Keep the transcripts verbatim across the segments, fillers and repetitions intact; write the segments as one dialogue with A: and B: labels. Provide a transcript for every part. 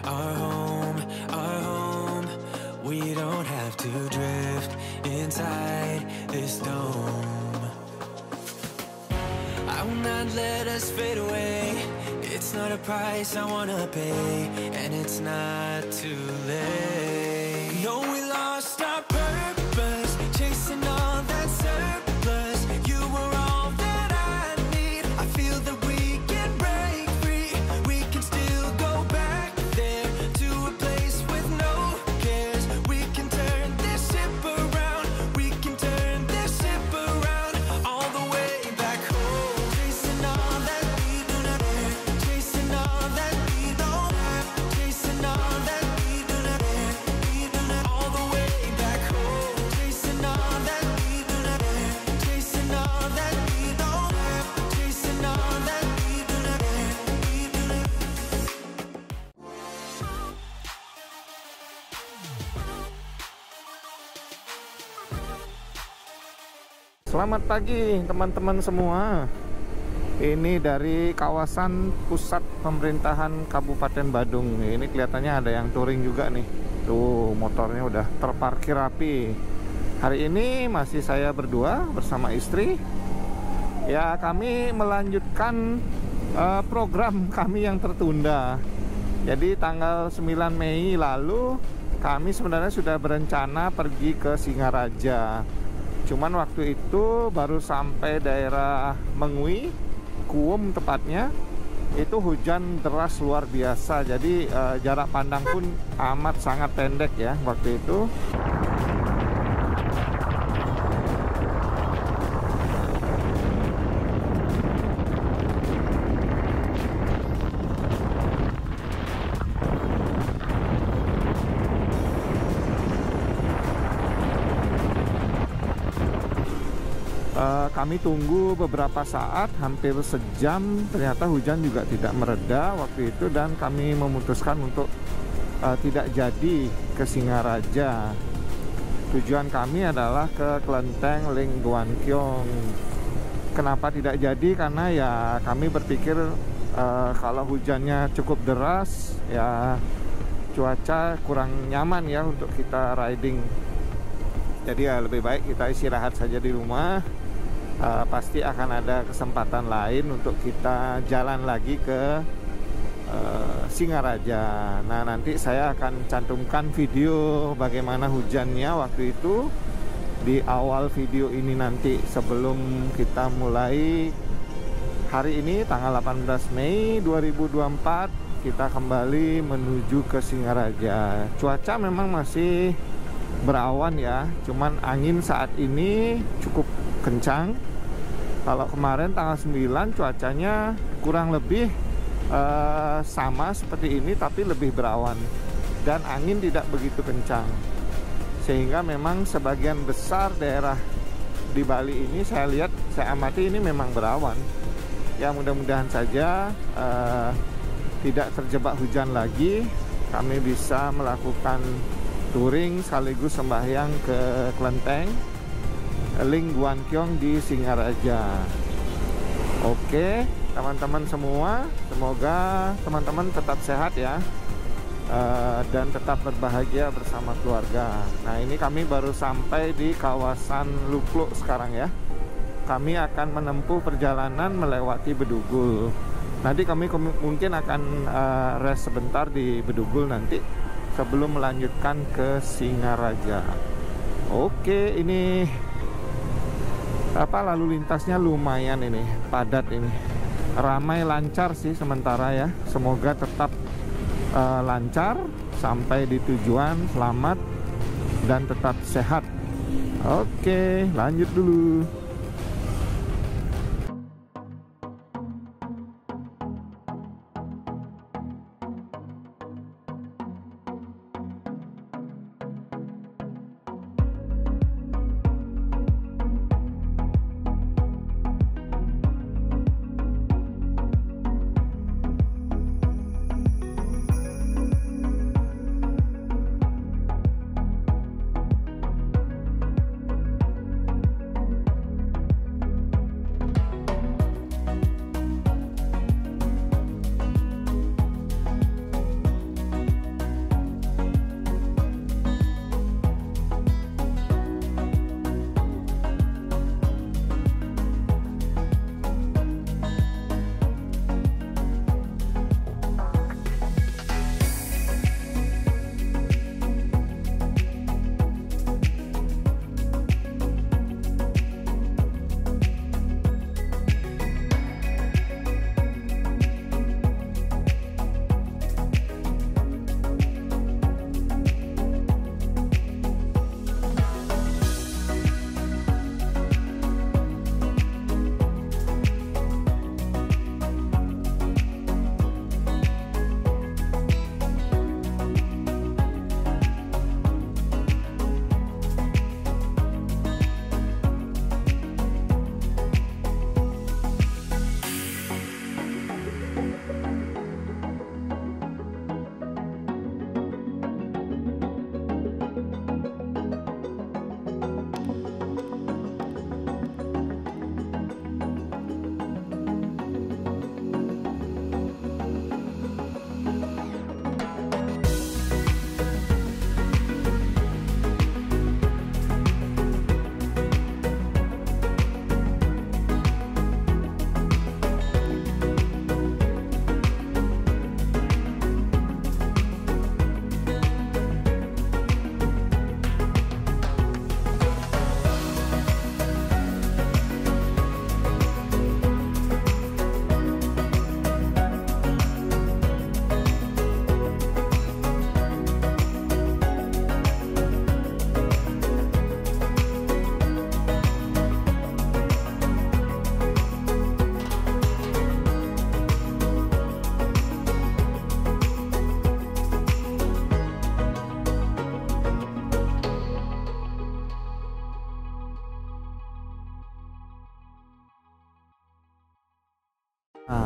A: our home, our home. We don't have to drift inside this dome. I will not let us fade away. It's not a price I wanna pay, and it's not too late. No, we lost our purpose, chasing all that surplus. You were all that I need. I feel that we can break free. We can still go back there to a place with no cares. We can turn this ship around. We can turn this ship around all the way back home. Chasing all that we do not have, chasing all that we don't have, chasing all that we do not have, we do not all the way back home. Chasing all that we do not have, chasing all that we don't have, chasing all that we do not have, we do not.
B: Selamat pagi teman-teman semua. Ini dari kawasan pusat pemerintahan Kabupaten Badung. Ini kelihatannya ada yang touring juga nih. Tuh motornya udah terparkir rapi. Hari ini masih saya berdua bersama istri. Ya, kami melanjutkan uh, program kami yang tertunda. Jadi tanggal sembilan Mei lalu kami sebenarnya sudah berencana pergi ke Singaraja. Cuman waktu itu baru sampai daerah Mengui, Kuum tepatnya, itu hujan deras luar biasa. Jadi uh, jarak pandang pun amat sangat pendek ya waktu itu. Uh, kami tunggu beberapa saat, hampir sejam, ternyata hujan juga tidak mereda waktu itu, dan kami memutuskan untuk uh, tidak jadi ke Singaraja. Tujuan kami adalah ke Kelenteng Ling Guan Kiong. Kenapa tidak jadi? Karena ya kami berpikir uh, kalau hujannya cukup deras, ya cuaca kurang nyaman ya untuk kita riding. Jadi ya lebih baik kita istirahat saja di rumah. Uh, pasti akan ada kesempatan lain untuk kita jalan lagi ke uh, Singaraja. Nah, nanti saya akan cantumkan video bagaimana hujannya waktu itu di awal video ini nanti, sebelum kita mulai hari ini tanggal delapan belas Mei dua ribu dua puluh empat kita kembali menuju ke Singaraja. Cuaca memang masih berawan ya, cuman angin saat ini cukup kencang. Kalau kemarin tanggal sembilan cuacanya kurang lebih uh, sama seperti ini, tapi lebih berawan dan angin tidak begitu kencang, sehingga memang sebagian besar daerah di Bali ini saya lihat, saya amati ini memang berawan. Ya mudah-mudahan saja uh, tidak terjebak hujan lagi, kami bisa melakukan touring sekaligus sembahyang ke Kelenteng Ling Guan Kiong di Singaraja. Oke teman-teman semua, semoga teman-teman tetap sehat ya, uh, dan tetap berbahagia bersama keluarga. Nah, ini kami baru sampai di kawasan Lukluk sekarang ya. Kami akan menempuh perjalanan melewati Bedugul. Nanti kami mungkin akan uh, rest sebentar di Bedugul nanti sebelum melanjutkan ke Singaraja. Oke, ini apa, lalu lintasnya lumayan ini, padat ini, ramai lancar sih sementara ya. Semoga tetap uh, lancar sampai di tujuan selamat dan tetap sehat. Oke, lanjut dulu.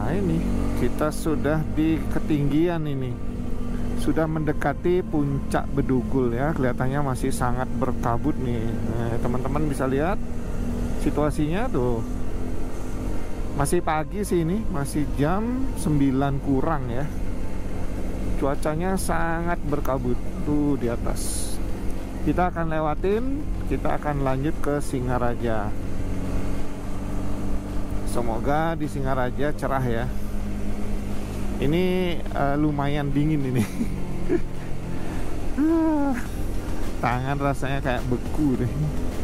B: Nah ini kita sudah di ketinggian ini, sudah mendekati puncak Bedugul ya. Kelihatannya masih sangat berkabut nih. Nah, teman-teman bisa lihat situasinya tuh. Masih pagi sih ini, masih jam sembilan kurang ya. Cuacanya sangat berkabut tuh di atas. Kita akan lewatin, kita akan lanjut ke Singaraja. Semoga di Singaraja cerah ya. Ini uh, lumayan dingin ini. Tangan rasanya kayak beku deh.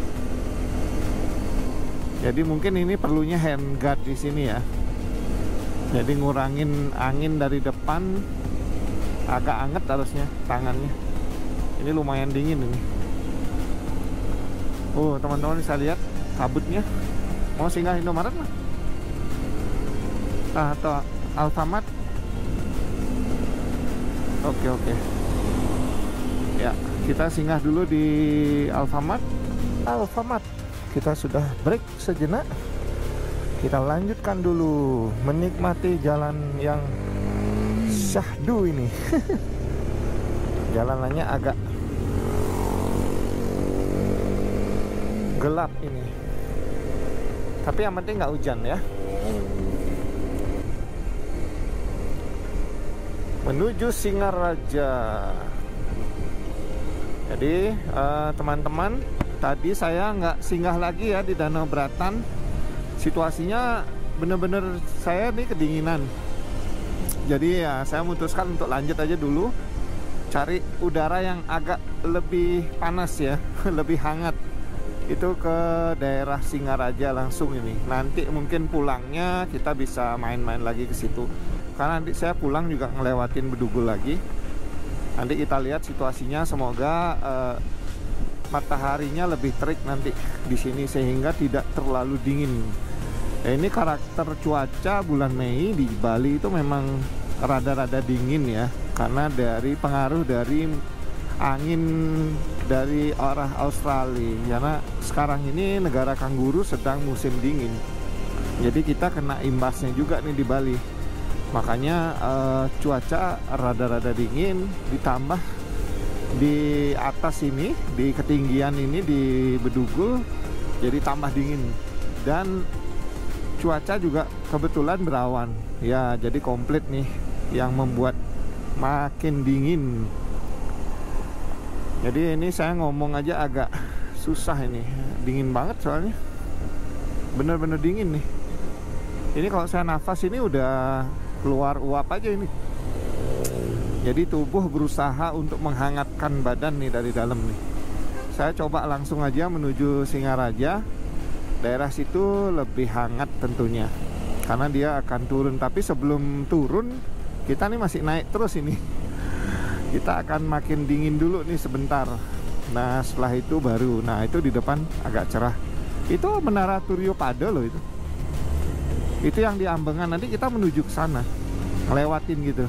B: Jadi mungkin ini perlunya handguard di sini ya. Jadi ngurangin angin dari depan, agak anget harusnya tangannya. Ini lumayan dingin ini. Oh teman-teman bisa lihat kabutnya. Mau singgah Indomaret lah. Ah, atau Alfamart. Oke oke. Ya kita singgah dulu di Alfamart. Alfamart. Kita sudah break sejenak. Kita lanjutkan dulu menikmati jalan yang syahdu ini. Jalanannya agak gelap ini, tapi yang penting nggak hujan ya. Menuju Singaraja. Jadi teman-teman, uh, tadi saya nggak singgah lagi ya di Danau Bratan. Situasinya bener-bener saya nih kedinginan. Jadi ya saya memutuskan untuk lanjut aja dulu, cari udara yang agak lebih panas ya, lebih hangat. Itu ke daerah Singaraja langsung ini. Nanti mungkin pulangnya kita bisa main-main lagi ke situ. Karena nanti saya pulang juga ngelewatin Bedugul lagi. Nanti kita lihat situasinya, semoga uh, mataharinya lebih terik nanti di sini sehingga tidak terlalu dingin. Ya, ini karakter cuaca bulan Mei di Bali itu memang rada-rada dingin ya, karena dari pengaruh dari angin dari arah Australia. Karena sekarang ini negara kanguru sedang musim dingin, jadi kita kena imbasnya juga nih di Bali. Makanya uh, cuaca rada-rada dingin, ditambah di atas ini, di ketinggian ini di Bedugul, jadi tambah dingin. Dan cuaca juga kebetulan berawan ya, jadi komplit nih yang membuat makin dingin. Jadi ini saya ngomong aja agak susah ini, dingin banget soalnya, bener-bener dingin nih. Ini kalau saya nafas ini udah keluar uap aja ini. Jadi tubuh berusaha untuk menghangatkan badan nih dari dalam nih. Saya coba langsung aja menuju Singaraja. Daerah situ lebih hangat tentunya, karena dia akan turun. Tapi sebelum turun, kita nih masih naik terus ini. Kita akan makin dingin dulu nih sebentar. Nah setelah itu baru, nah itu di depan agak cerah. Itu Menara Turyopada loh itu. Itu yang di Ambengan, nanti kita menuju ke sana, ngelewatin gitu.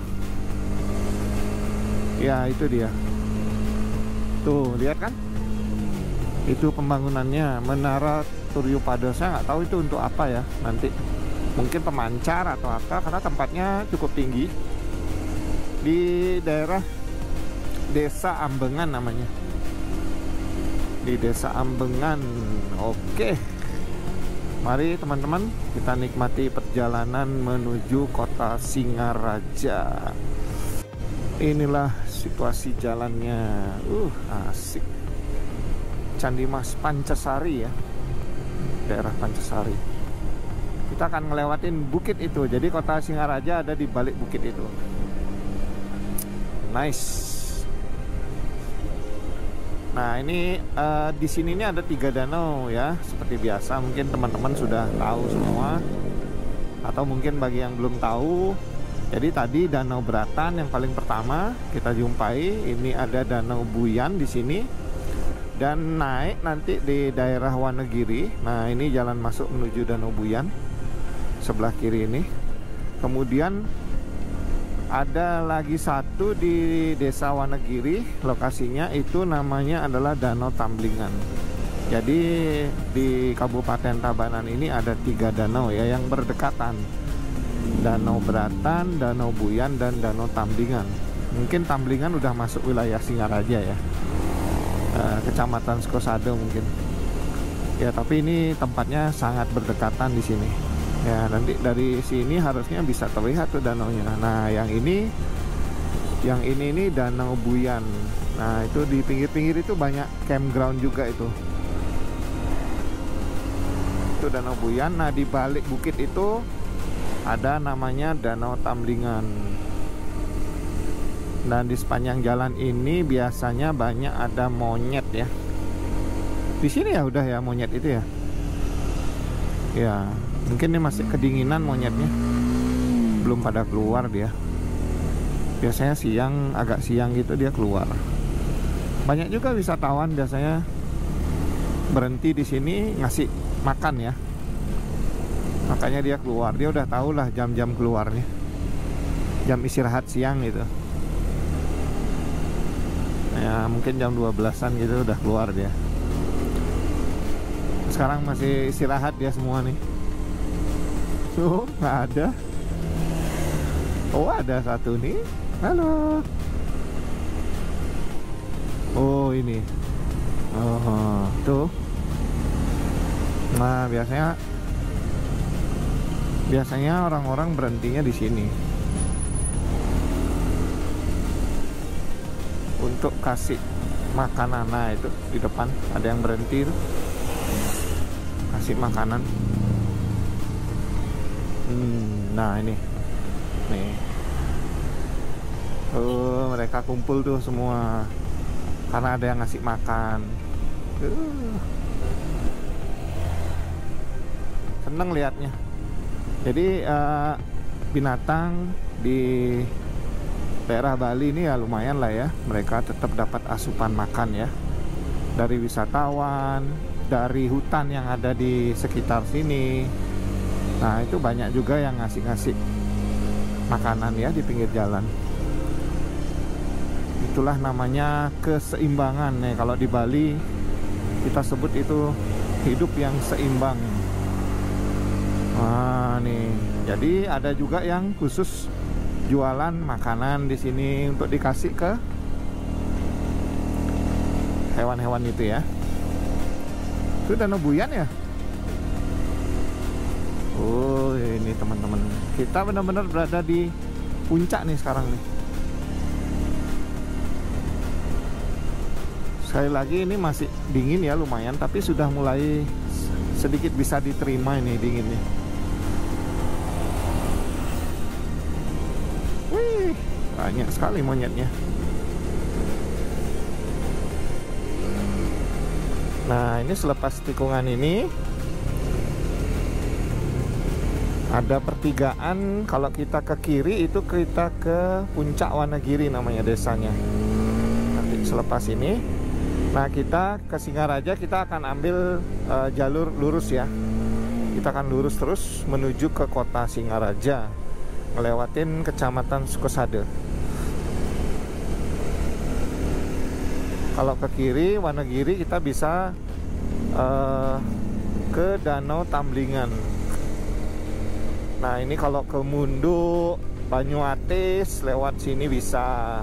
B: Ya itu dia. Tuh lihat kan? Itu pembangunannya Menara Turyopada. Saya nggak tahu itu untuk apa ya nanti. Mungkin pemancar atau apa, karena tempatnya cukup tinggi. Di daerah Desa Ambengan namanya. Di Desa Ambengan. Oke. Mari teman-teman, kita nikmati perjalanan menuju kota Singaraja. Inilah situasi jalannya. Uh, asik. Candi Mas Pancasari ya. Daerah Pancasari. Kita akan ngelewatin bukit itu. Jadi kota Singaraja ada di balik bukit itu. Nice. Nah ini uh, di sini ini ada tiga danau ya, seperti biasa. Mungkin teman-teman sudah tahu semua, atau mungkin bagi yang belum tahu. Jadi tadi Danau Bratan yang paling pertama kita jumpai. Ini ada Danau Buyan di sini, dan naik nanti di daerah Wonogiri. Nah ini jalan masuk menuju Danau Buyan sebelah kiri ini. Kemudian ada lagi satu di Desa Wonogiri, lokasinya itu namanya adalah Danau Tamblingan. Jadi di Kabupaten Tabanan ini ada tiga danau ya yang berdekatan. Danau Beratan, Danau Buyan, dan Danau Tamblingan. Mungkin Tamblingan udah masuk wilayah Singaraja ya, uh, Kecamatan Sukosado mungkin. Ya, tapi ini tempatnya sangat berdekatan di sini. Ya, nanti dari sini harusnya bisa terlihat tuh danaunya. Nah, yang ini, yang ini ini Danau Buyan. Nah, itu di pinggir-pinggir itu banyak campground juga itu. Itu Danau Buyan. Nah, di balik bukit itu ada namanya Danau Tamblingan. Dan di sepanjang jalan ini biasanya banyak ada monyet ya. Di sini ya udah ya monyet itu ya. Ya, mungkin ini masih kedinginan monyetnya. Belum pada keluar dia. Biasanya siang, agak siang gitu dia keluar. Banyak juga wisatawan biasanya berhenti di sini ngasih makan ya. Makanya dia keluar. Dia udah tahu lah jam-jam keluarnya. Jam istirahat siang gitu. Ya, mungkin jam dua belasan gitu udah keluar dia. Sekarang masih istirahat dia semua nih. Tuh, nggak ada. Oh, ada satu nih. Halo. Oh, ini. Oh, tuh. Nah, biasanya biasanya orang-orang berhentinya di sini untuk kasih makanan. Nah, itu di depan ada yang berhenti tuh. Kasih makanan. Hmm, nah ini. Nih. Oh, mereka kumpul tuh semua. Karena ada yang ngasih makan. Uh. Seneng liatnya. Jadi uh, binatang di daerah Bali ini ya lumayan lah ya. Mereka tetap dapat asupan makan ya. Dari wisatawan, dari hutan yang ada di sekitar sini. Nah, itu banyak juga yang ngasih-ngasih makanan ya di pinggir jalan. Itulah namanya keseimbangan nih. Kalau di Bali kita sebut itu hidup yang seimbang. Nah, nih. Jadi ada juga yang khusus jualan makanan di sini untuk dikasih ke hewan-hewan itu ya. Itu Danau Buyan ya. Oh, ini teman-teman. Kita benar-benar berada di puncak nih sekarang nih. Sekali lagi ini masih dingin ya lumayan, tapi sudah mulai sedikit bisa diterima ini dinginnya. Wih, banyak sekali monyetnya. Nah, ini selepas tikungan ini ada pertigaan. Kalau kita ke kiri itu kita ke Puncak Wanagiri namanya desanya. Nanti selepas ini, nah kita ke Singaraja kita akan ambil uh, jalur lurus ya. Kita akan lurus terus menuju ke kota Singaraja, ngelewatin Kecamatan Sukosado. Kalau ke kiri Wanagiri kita bisa uh, ke Danau Tamblingan. Nah, ini kalau ke Mundo, Banyuatis lewat sini bisa.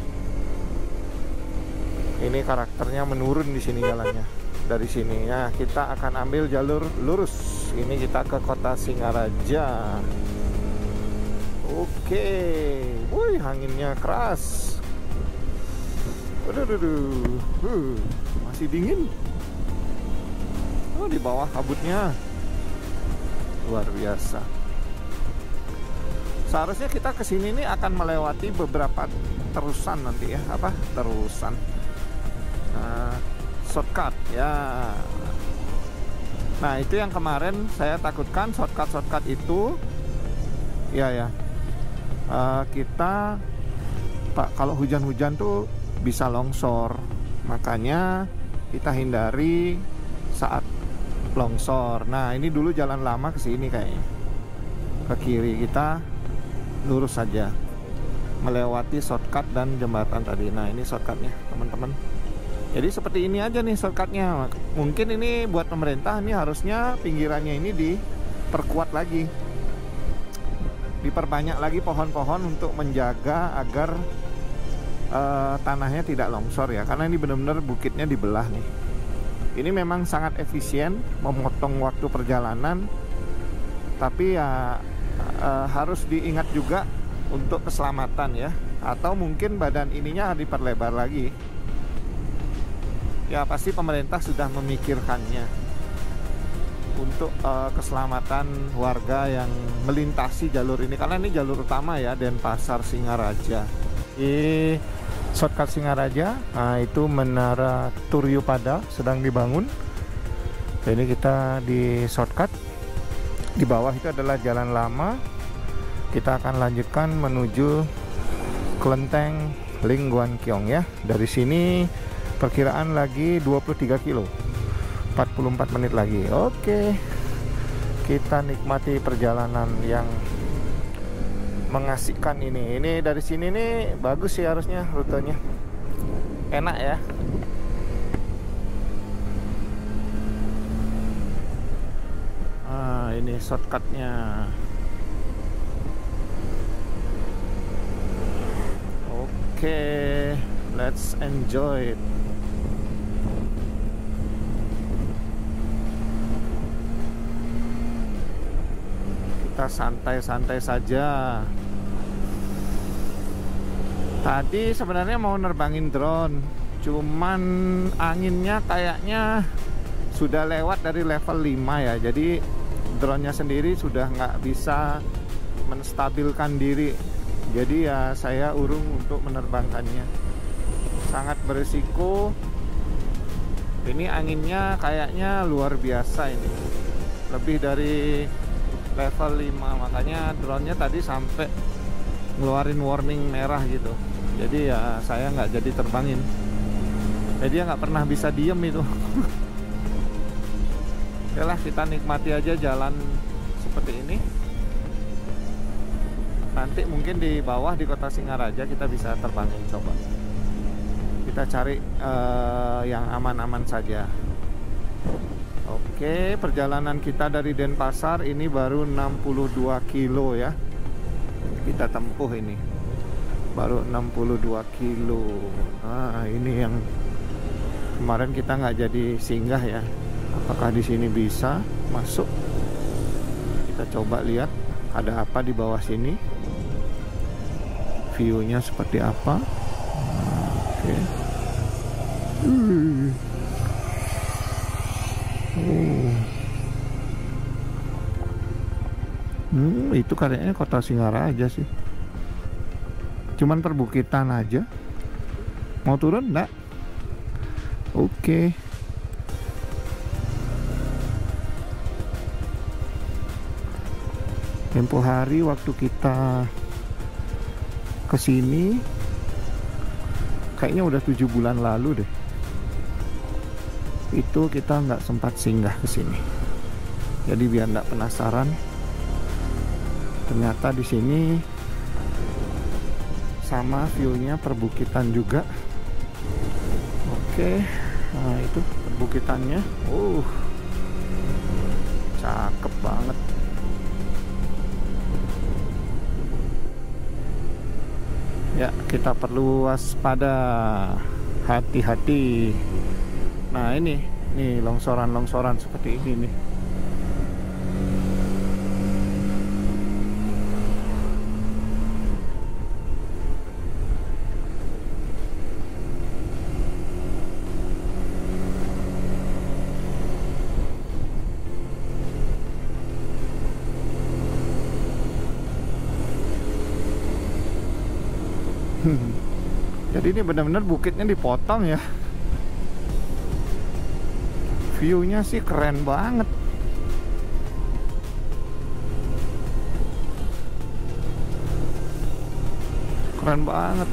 B: Ini karakternya menurun di sini jalannya. Dari sini ya, kita akan ambil jalur lurus. Ini kita ke kota Singaraja. Oke. Wih, anginnya keras. Aduh, aduh, aduh. Uh, masih dingin. Oh, di bawah kabutnya. Luar biasa. Seharusnya kita kesini nih akan melewati beberapa terusan nanti ya. Apa? Terusan. Nah, shortcut ya. Nah, itu yang kemarin saya takutkan shortcut-shortcut itu. Ya ya. Uh, kita Pak, kalau hujan-hujan tuh bisa longsor. Makanya kita hindari saat longsor. Nah, ini dulu jalan lama ke sini kayaknya. Ke kiri kita lurus saja melewati shortcut dan jembatan tadi. Nah, ini shortcutnya teman-teman. Jadi seperti ini aja nih shortcutnya. Mungkin ini buat pemerintah ini harusnya pinggirannya ini diperkuat lagi. diperbanyak lagi pohon-pohon untuk menjaga agar uh, tanahnya tidak longsor ya, karena ini benar-benar bukitnya dibelah nih. Ini memang sangat efisien memotong waktu perjalanan, tapi ya uh, harus diingat juga untuk keselamatan ya, atau mungkin badan ininya diperlebar lagi. Ya pasti pemerintah sudah memikirkannya untuk uh, keselamatan warga yang melintasi jalur ini, karena ini jalur utama ya, Denpasar Singaraja. Di shortcut Singaraja, nah itu Menara Turyu Pada sedang dibangun. Jadi kita di shortcut, di bawah itu adalah jalan lama. Kita akan lanjutkan menuju Kelenteng Lingguan-Kiong ya. Dari sini perkiraan lagi dua puluh tiga kilo, empat puluh empat menit lagi. Oke, kita nikmati perjalanan yang mengasihkan ini. Ini dari sini nih bagus sih harusnya rutenya, enak ya. Ah, ini shortcutnya. Oke, let's enjoy it. Kita santai-santai saja. Tadi sebenarnya mau nerbangin drone, cuman anginnya kayaknya sudah lewat dari level lima ya. Jadi drone-nya sendiri sudah nggak bisa menstabilkan diri. Jadi ya saya urung untuk menerbangkannya. Sangat berisiko. Ini anginnya kayaknya luar biasa ini. Lebih dari level lima, makanya drone-nya tadi sampai ngeluarin warning merah gitu. Jadi ya saya nggak jadi terbangin. Jadi dia nggak pernah bisa diem itu. Oke lah, kita nikmati aja jalan seperti ini. Nanti mungkin di bawah di kota Singaraja kita bisa terbangin, coba. Kita cari uh, yang aman-aman saja. Oke, perjalanan kita dari Denpasar ini baru enam puluh dua kilo ya. Kita tempuh ini. Baru enam puluh dua kilo. Nah, ini yang kemarin kita nggak jadi singgah ya. Apakah di sini bisa masuk? Kita coba lihat ada apa di bawah sini. View-nya seperti apa? Oke. Hmm. Oh. Hmm, itu kayaknya kota Singaraja sih. Cuman perbukitan aja. Mau turun enggak? Oke. Tempo hari waktu kita kesini kayaknya udah tujuh bulan lalu deh. Itu kita nggak sempat singgah ke sini. Jadi biar nggak penasaran, ternyata di sini sama view-nya perbukitan juga. Oke, nah itu perbukitannya. Uh, cakep banget. Ya, kita perlu waspada, hati-hati. Nah ini, nih longsoran-longsoran seperti ini nih. Jadi ini benar-benar bukitnya dipotong ya. View-nya sih keren banget. Keren banget.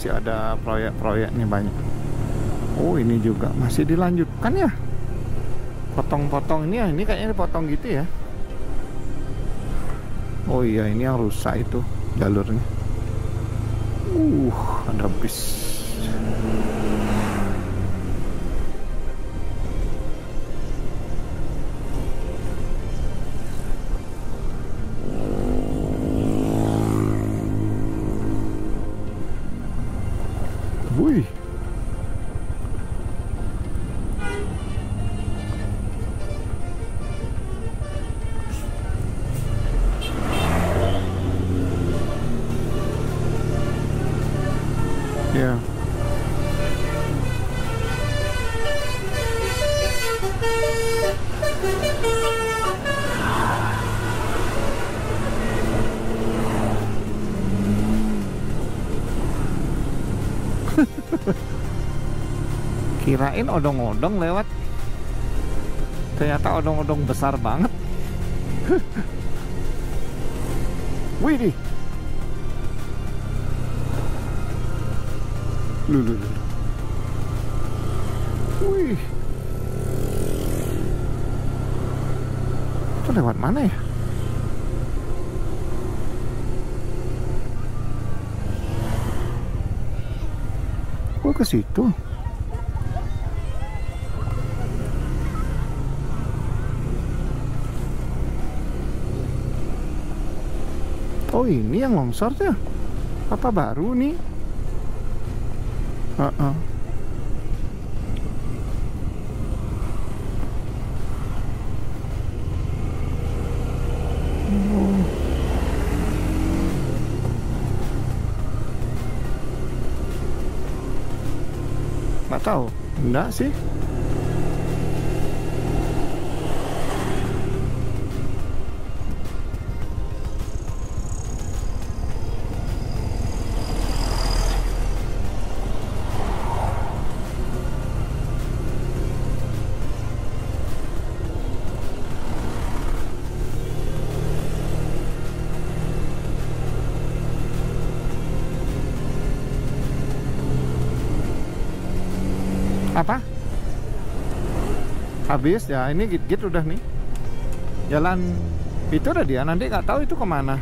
B: masih ada proyek-proyek nih banyak. Oh, ini juga masih dilanjutkan ya. Potong-potong ini ya, ini kayaknya dipotong gitu ya. Oh iya, ini yang rusak itu jalurnya. Uh, ada bis. Wih. Ya. Kirain odong-odong lewat, ternyata odong-odong besar banget. Wih di, lu lu lu, wih, itu lewat mana ya? Oh, ke situ. Oh, ini yang longsor tuh. Apa baru nih? Uh-uh. Oh. Nggak tahu, enggak sih. Apa? Habis ya, ini git-git udah nih. Jalan itu udah dia, nanti nggak tahu itu kemana.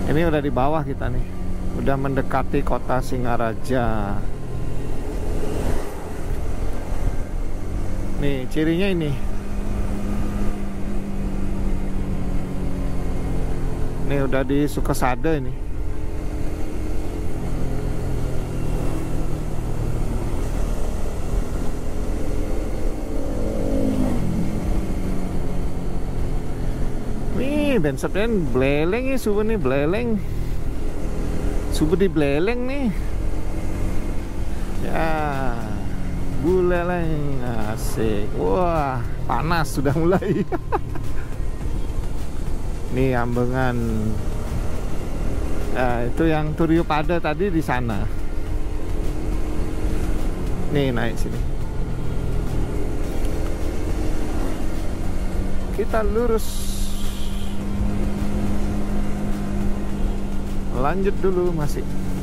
B: Ini udah di bawah kita nih, udah mendekati kota Singaraja. Nih cirinya ini. Nih udah di Sukesada ini. Nih bensin beleleng ya, subuh nih beleleng. Subuh di beleleng nih. Ya. Buleleng, asik. Wah, panas sudah mulai. Nih Ambengan. Nah, itu yang Turyo Pada tadi di sana. Nih naik sini. Kita lurus. Lanjut dulu masih.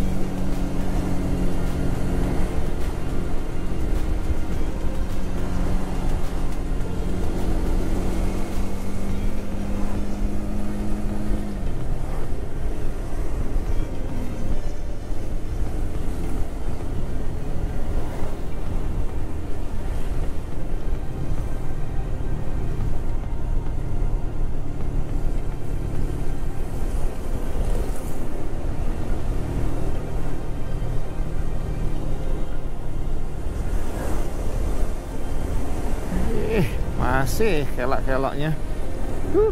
B: Masih kelak-keloknya. Huh.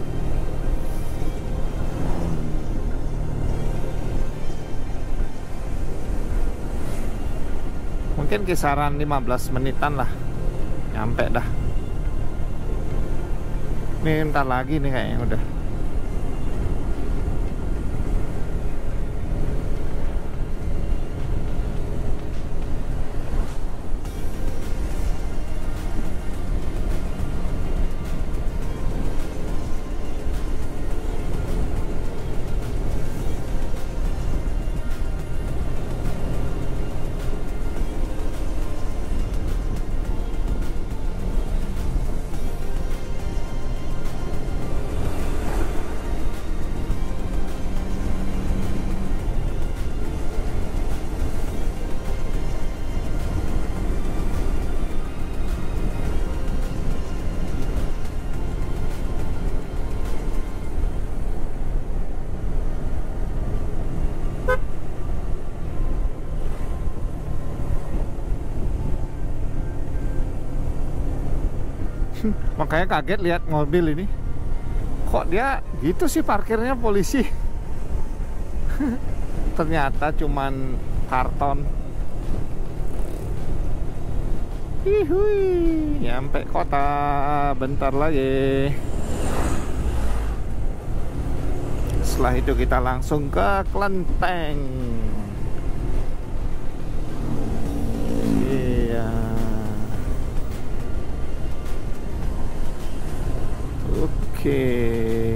B: Mungkin kisaran lima belas menitan lah nyampe dah. Nih ntar lagi nih kayaknya udah. Makanya kaget lihat mobil ini. Kok dia gitu sih parkirnya polisi? Ternyata cuman karton. Hihui, nyampe kota bentar lagi. Setelah itu kita langsung ke Klenteng. Iya. Oke.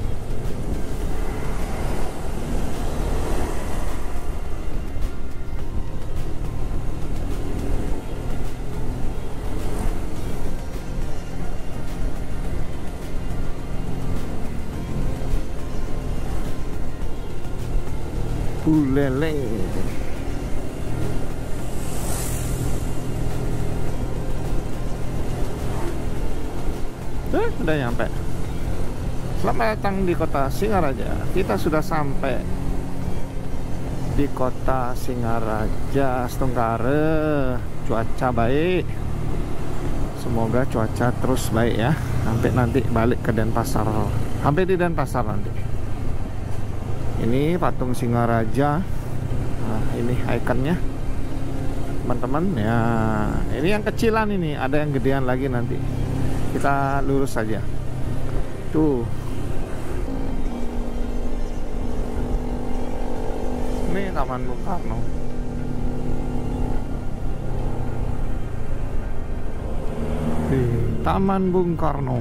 B: Buleleng. Eh, udah nyampe. Selamat datang di kota Singaraja. Kita sudah sampai di kota Singaraja, Stungkare. Cuaca baik. Semoga cuaca terus baik ya. Sampai nanti balik ke Denpasar. Sampai di Denpasar nanti. Ini patung Singaraja. Nah, ini ikonnya. Teman-teman ya. Ini yang kecilan ini. Ada yang gedean lagi nanti. Kita lurus saja. Tuh. Ini Taman Bung Karno. Di Taman Bung Karno.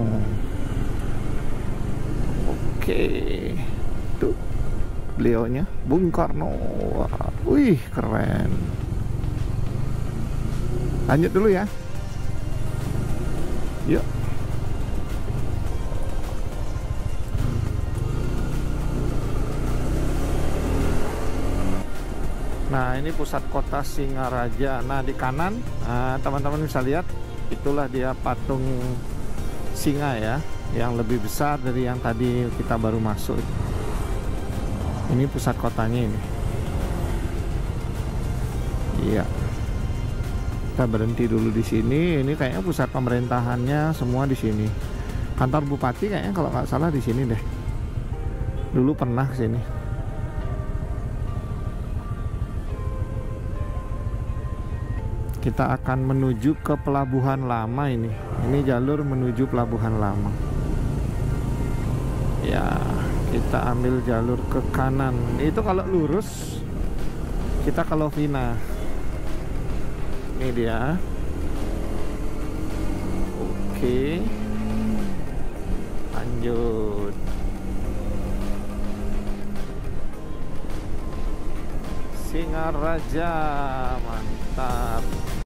B: Oke. Tuh. Beliaunya Bung Karno. Wah, wih, keren. Lanjut dulu ya. Yuk. Nah, ini pusat kota Singaraja. Nah, di kanan teman-teman bisa lihat, itulah dia patung singa ya, yang lebih besar dari yang tadi kita baru masuk. Ini pusat kotanya ini. Iya. Kita berhenti dulu di sini. Ini kayaknya pusat pemerintahannya semua di sini. Kantor bupati kayaknya kalau nggak salah di sini deh. Dulu pernah sini. Kita akan menuju ke Pelabuhan Lama ini. Ini jalur menuju Pelabuhan Lama. Ya, kita ambil jalur ke kanan. Itu kalau lurus kita ke Lovina. Ini dia. Oke. Lanjut. Singaraja, mantap.